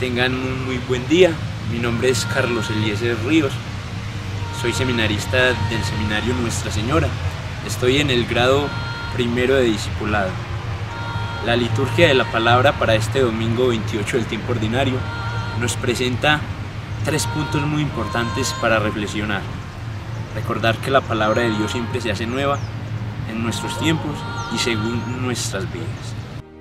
tengan un muy buen día. Mi nombre es Carlos Eliezer Ríos, soy seminarista del Seminario Nuestra Señora. Estoy en el grado primero de discipulado. La liturgia de la palabra para este domingo 28 del tiempo ordinario nos presenta 3 puntos muy importantes para reflexionar. Recordar que la palabra de Dios siempre se hace nueva en nuestros tiempos y según nuestras vidas.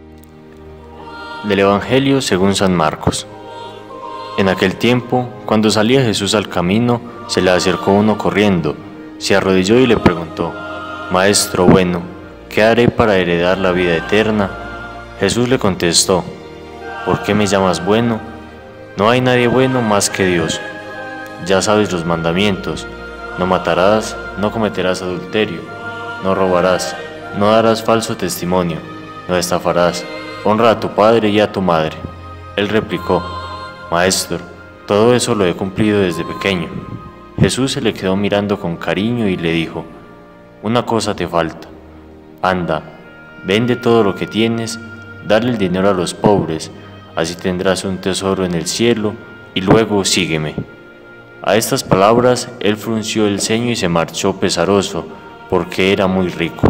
Del Evangelio según San Marcos. En aquel tiempo, cuando salía Jesús al camino, se le acercó uno corriendo, se arrodilló y le preguntó: Maestro bueno, ¿qué haré para heredar la vida eterna? Jesús le contestó: ¿Por qué me llamas bueno? No hay nadie bueno más que Dios. Ya sabes los mandamientos: no matarás, no cometerás adulterio, no robarás, no darás falso testimonio, no estafarás, honra a tu padre y a tu madre. Él replicó: Maestro, todo eso lo he cumplido desde pequeño. Jesús se le quedó mirando con cariño y le dijo: Una cosa te falta. Anda, vende todo lo que tienes, dale el dinero a los pobres, así tendrás un tesoro en el cielo, y luego sígueme. A estas palabras él frunció el ceño y se marchó pesaroso, porque era muy rico.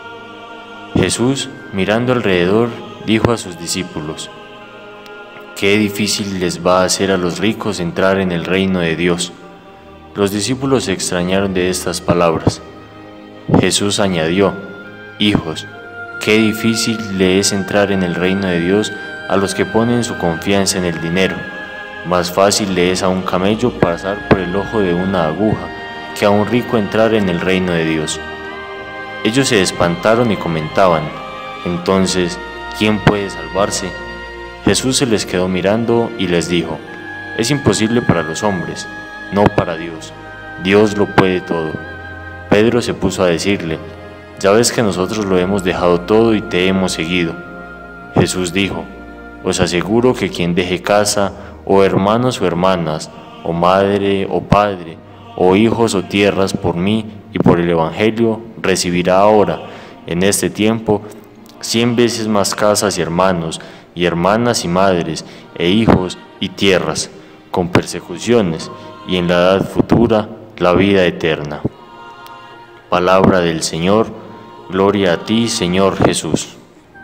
Jesús, mirando alrededor, dijo a sus discípulos: Qué difícil les va a hacer a los ricos entrar en el reino de Dios. Los discípulos se extrañaron de estas palabras. Jesús añadió: Hijos, qué difícil le es entrar en el reino de Dios a los que ponen su confianza en el dinero. Más fácil le es a un camello pasar por el ojo de una aguja que a un rico entrar en el reino de Dios. Ellos se espantaron y comentaban: Entonces, ¿quién puede salvarse? Jesús se les quedó mirando y les dijo: Es imposible para los hombres, no para Dios. Dios lo puede todo. Pedro se puso a decirle: Ya ves que nosotros lo hemos dejado todo y te hemos seguido. Jesús dijo: Os aseguro que quien deje casa, o hermanos o hermanas, o madre o padre, o hijos o tierras por mí y por el Evangelio, recibirá ahora, en este tiempo, 100 veces más casas y hermanos, y hermanas y madres, e hijos y tierras, con persecuciones, y en la edad futura, la vida eterna. Palabra del Señor, gloria a ti, Señor Jesús.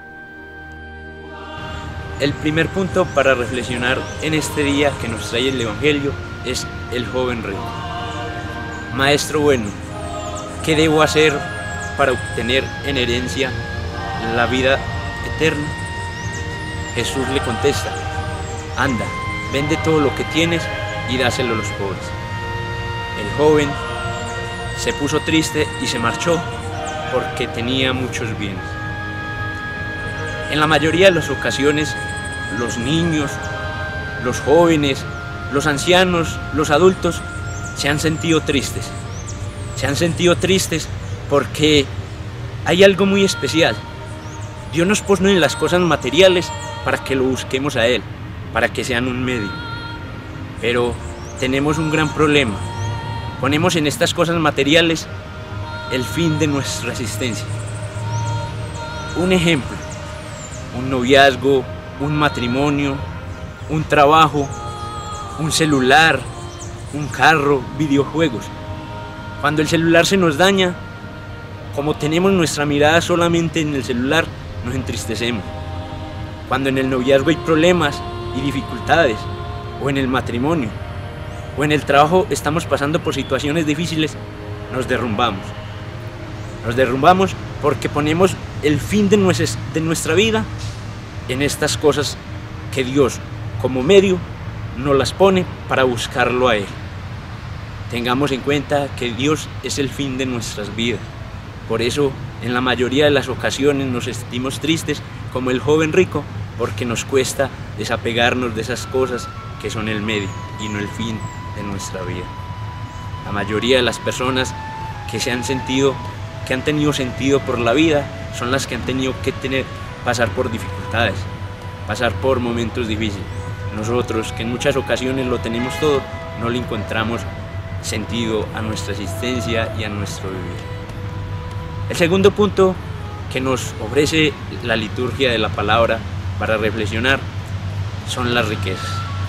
El primer punto para reflexionar en este día que nos trae el Evangelio es el joven rico. Maestro bueno, ¿qué debo hacer para obtener en herencia la vida eterna? Jesús le contesta: Anda, vende todo lo que tienes y dáselo a los pobres. El joven se puso triste y se marchó porque tenía muchos bienes. En la mayoría de las ocasiones, los niños, los jóvenes, los ancianos, los adultos se han sentido tristes. Se han sentido tristes porque hay algo muy especial. Dios nos pone en las cosas materiales para que lo busquemos a Él, para que sean un medio. Pero tenemos un gran problema. Ponemos en estas cosas materiales el fin de nuestra existencia. Un ejemplo: un noviazgo, un matrimonio, un trabajo, un celular, un carro, videojuegos. Cuando el celular se nos daña, como tenemos nuestra mirada solamente en el celular, nos entristecemos. Cuando en el noviazgo hay problemas y dificultades, o en el matrimonio, o en el trabajo estamos pasando por situaciones difíciles, nos derrumbamos. Nos derrumbamos porque ponemos el fin de nuestra vida en estas cosas que Dios, como medio, nos las pone para buscarlo a Él. Tengamos en cuenta que Dios es el fin de nuestras vidas. Por eso, en la mayoría de las ocasiones nos sentimos tristes, como el joven rico, porque nos cuesta desapegarnos de esas cosas que son el medio y no el fin de nuestra vida. La mayoría de las personas que han tenido sentido por la vida son las que han tenido que pasar por dificultades, pasar por momentos difíciles. Nosotros, que en muchas ocasiones lo tenemos todo, no le encontramos sentido a nuestra existencia y a nuestro vivir. El segundo punto que nos ofrece la liturgia de la palabra para reflexionar son las riquezas.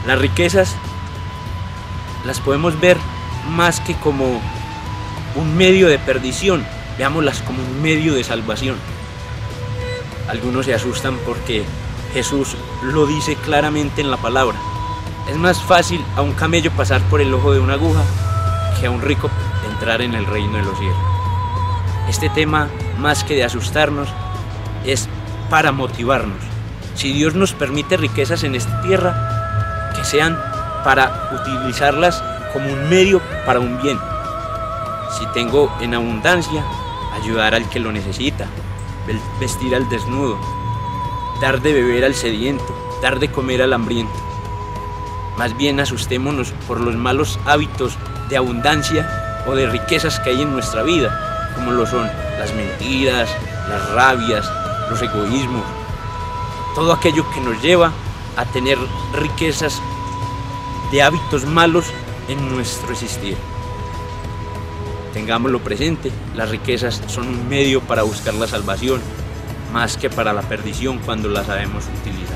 Las riquezas las podemos ver más que como un medio de perdición, veámoslas como un medio de salvación. Algunos se asustan porque Jesús lo dice claramente en la palabra. Es más fácil a un camello pasar por el ojo de una aguja que a un rico entrar en el reino de los cielos. Este tema, más que de asustarnos, es para motivarnos. Si Dios nos permite riquezas en esta tierra, que sean para utilizarlas como un medio para un bien. Si tengo en abundancia, ayudar al que lo necesita, vestir al desnudo, dar de beber al sediento, dar de comer al hambriento. Más bien asustémonos por los malos hábitos de abundancia o de riquezas que hay en nuestra vida, como lo son las mentiras, las rabias, los egoísmos, todo aquello que nos lleva a tener riquezas de hábitos malos en nuestro existir. Tengámoslo presente, las riquezas son un medio para buscar la salvación, más que para la perdición cuando las sabemos utilizar.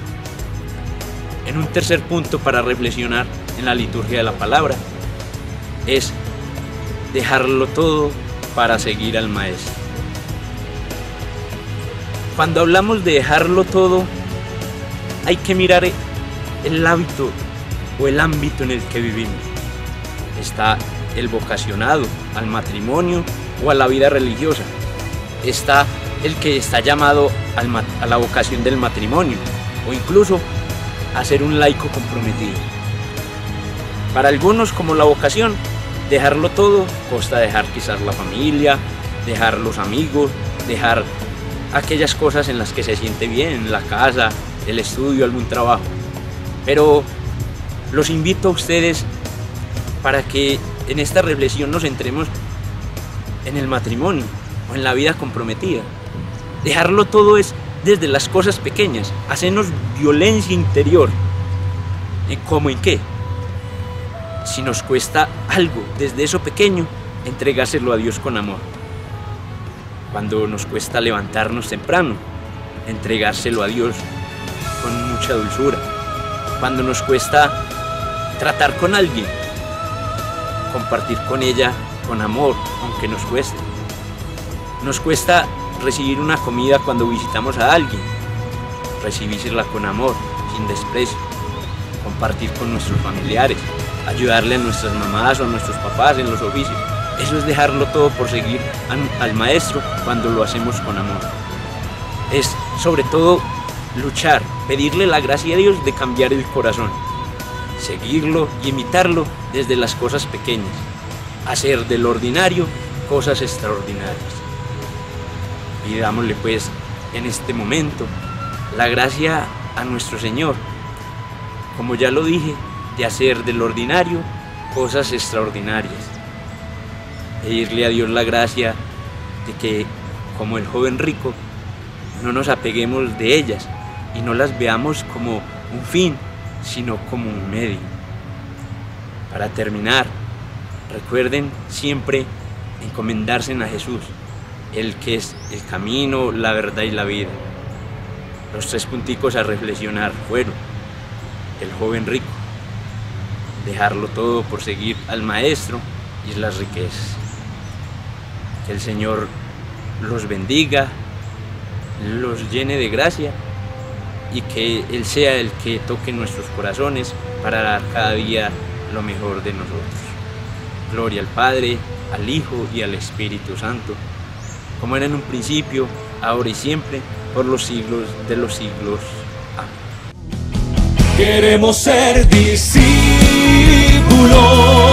En un tercer punto para reflexionar en la liturgia de la palabra es dejarlo todo para seguir al Maestro. Cuando hablamos de dejarlo todo, hay que mirar el hábito o el ámbito en el que vivimos. Está el vocacionado al matrimonio o a la vida religiosa. Está el que está llamado a la vocación del matrimonio o incluso a ser un laico comprometido. Para algunos, como la vocación, dejarlo todo consta dejar quizás la familia, dejar los amigos, dejar aquellas cosas en las que se siente bien, la casa, el estudio, algún trabajo. Pero los invito a ustedes para que en esta reflexión nos centremos en el matrimonio o en la vida comprometida. Dejarlo todo es desde las cosas pequeñas, hacernos violencia interior. ¿Cómo en qué? Si nos cuesta algo desde eso pequeño, entregárselo a Dios con amor. Cuando nos cuesta levantarnos temprano, entregárselo a Dios con mucha dulzura. Cuando nos cuesta tratar con alguien, compartir con ella con amor, aunque nos cueste. Nos cuesta recibir una comida cuando visitamos a alguien, recibírsela con amor, sin desprecio, compartir con nuestros familiares, ayudarle a nuestras mamás o a nuestros papás en los oficios. Eso es dejarlo todo por seguir al Maestro cuando lo hacemos con amor. Es sobre todo luchar, pedirle la gracia a Dios de cambiar el corazón, seguirlo y imitarlo desde las cosas pequeñas, hacer del ordinario cosas extraordinarias. Pidámosle pues en este momento la gracia a nuestro Señor, como ya lo dije, de hacer del ordinario cosas extraordinarias. Pedirle a Dios la gracia de que, como el joven rico, no nos apeguemos de ellas y no las veamos como un fin, sino como un medio. Para terminar, recuerden siempre encomendarse a Jesús, el que es el camino, la verdad y la vida. Los 3 punticos a reflexionar fueron: el joven rico, dejarlo todo por seguir al Maestro y las riquezas. Que el Señor los bendiga, los llene de gracia y que Él sea el que toque nuestros corazones para dar cada día lo mejor de nosotros. Gloria al Padre, al Hijo y al Espíritu Santo, como era en un principio, ahora y siempre, por los siglos de los siglos. Amén. Queremos ser discípulos